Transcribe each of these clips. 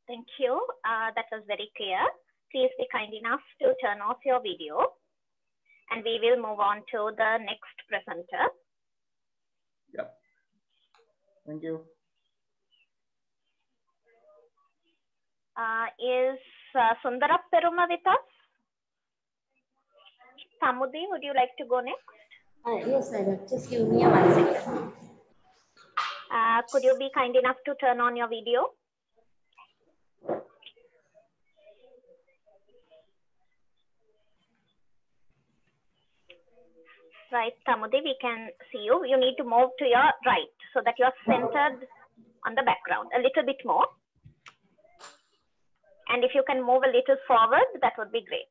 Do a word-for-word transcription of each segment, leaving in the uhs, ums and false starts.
Thank you. Uh, that was very clear. Please be kind enough to turn off your video, and we will move on to the next presenter. Yeah. Thank you. Uh, is uh, Sundara Peruma with us? Samudi, would you like to go next? Uh, yes, madam. Just give me a one second. Uh, could you be kind enough to turn on your video? Right, Samudi, we can see you. You need to move to your right so that you are centered on the background a little bit more. And if you can move a little forward, that would be great.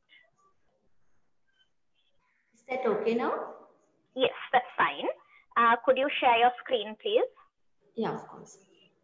Is that okay now? Yes, that's fine. Uh, could you share your screen, please? Yeah, of course.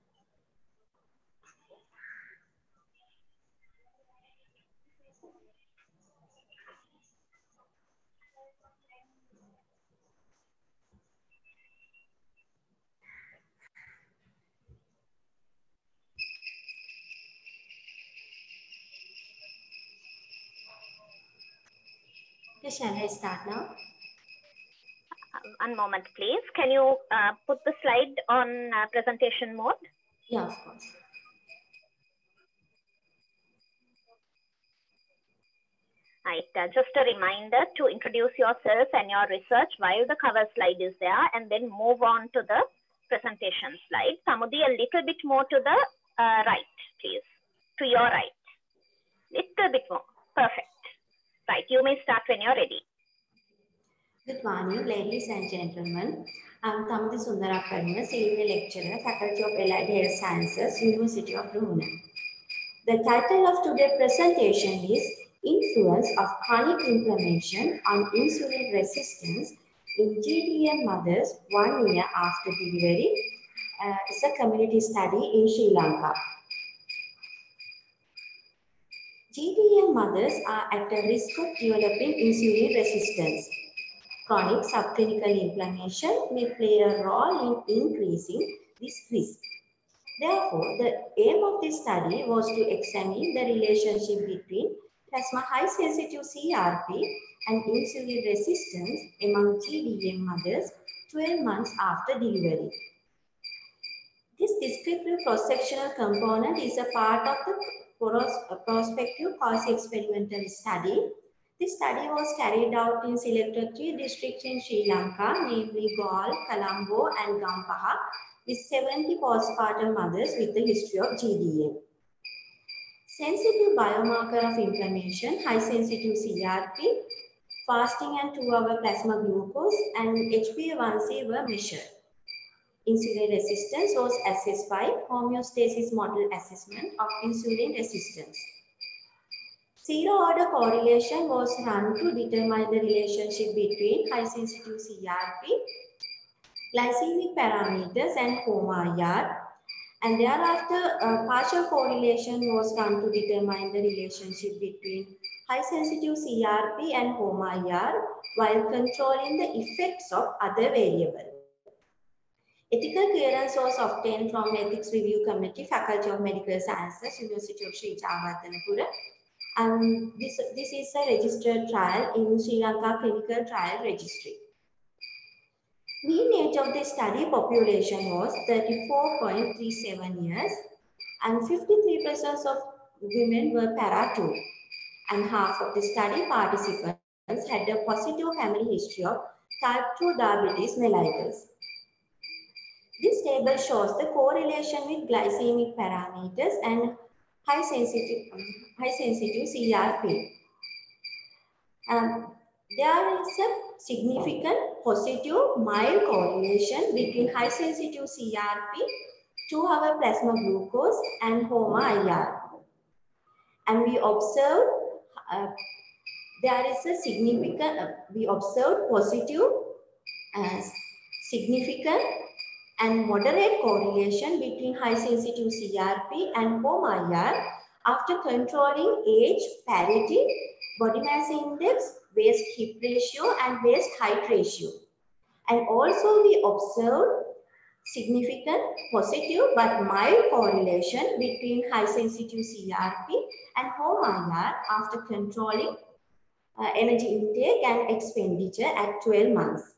Okay, shall I start now? One moment, please. Can you uh, put the slide on uh, presentation mode? Yeah, of course. Right. Uh, just a reminder to introduce yourself and your research while the cover slide is there, and then move on to the presentation slide. Samudi, a little bit more to the uh, right, please. To your right. Little bit more. Perfect. Right. You may start when you're ready. Good morning, ladies and gentlemen. I'm Thamudi Sundaraperuma, Senior Lecturer, Faculty of Allied Health Sciences, University of Rohuna. The title of today's presentation is Influence of Chronic Inflammation on Insulin Resistance in G D M Mothers One Year After Delivery. Uh, it's a community study in Sri Lanka. G D M mothers are at a risk of developing insulin resistance. Chronic subclinical inflammation may play a role in increasing this risk. Therefore, the aim of this study was to examine the relationship between plasma high-sensitive C R P and insulin resistance among G D M mothers twelve months after delivery. This descriptive cross-sectional component is a part of the prospective quasi-experimental study. This study was carried out in selected three districts in Sri Lanka, namely Galle, Colombo, and Gampaha, with seventy postpartum mothers with a history of G D M. Sensitive biomarker of inflammation, high-sensitive C R P, fasting and two-hour plasma glucose, and H b A one C were measured. Insulin resistance was assessed by homeostasis model assessment of insulin resistance. Zero-order correlation was run to determine the relationship between high-sensitive C R P, glycemic parameters, and HOMA-I R. And thereafter, a partial correlation was run to determine the relationship between high-sensitive C R P and HOMA-I R while controlling the effects of other variables. Ethical clearance was obtained from the Ethics Review Committee, Faculty of Medical Sciences, University of Sri Jawardhanapura. And this, this is a registered trial in Sri Lanka Clinical Trial Registry. Mean age of the study population was thirty-four point three seven years, and fifty-three percent of women were para two, and half of the study participants had a positive family history of type two diabetes mellitus. This table shows the correlation with glycemic parameters and high sensitive, high sensitive C R P. Um, there is a significant positive mild correlation between high sensitive C R P, two-hour plasma glucose, and HOMA-I R. And we observe uh, there is a significant, uh, we observe positive, uh, significant, and moderate correlation between high sensitive C R P and HOMA-I R after controlling age, parity, body mass index, waist hip ratio, and waist height ratio. And also we observe significant, positive but mild correlation between high sensitive C R P and home I R after controlling uh, energy intake and expenditure at twelve months.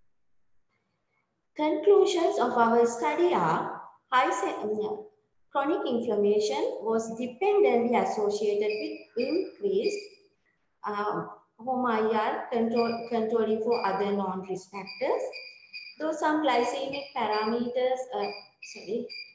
Conclusions of our study are high um, chronic inflammation was dependently associated with increased um, home I R control, controlling for other non-risk factors. Though some glycemic parameters, uh, sorry,